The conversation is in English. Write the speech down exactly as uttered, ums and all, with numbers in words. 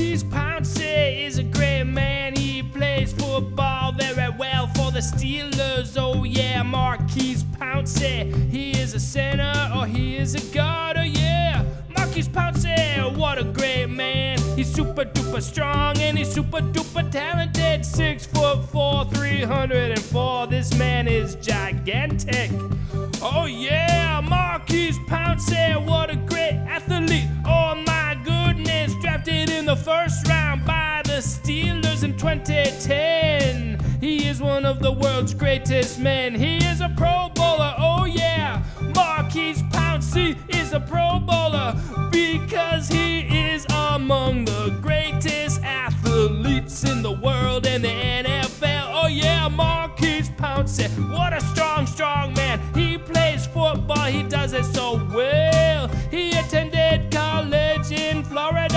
Maurkice Pouncey is a great man. He plays football very well for the Steelers. Oh yeah, Maurkice Pouncey. He is a center or he is a guard. Oh yeah, Maurkice Pouncey, what a great man. He's super duper strong and he's super duper talented. Six foot four, three hundred four. This man is gigantic. Oh yeah, Maurkice Pouncey, what a great athlete. Oh my goodness, drafted in the first round by the Steelers in twenty ten. He is one of the world's greatest men. He is a Pro Bowler. Oh yeah, Maurkice Pouncey is a Pro Bowler because he is among the greatest athletes in the world in the N F L. Oh yeah, Maurkice Pouncey, what a strong, strong man. He plays football, he does it so well. He attended college in Florida.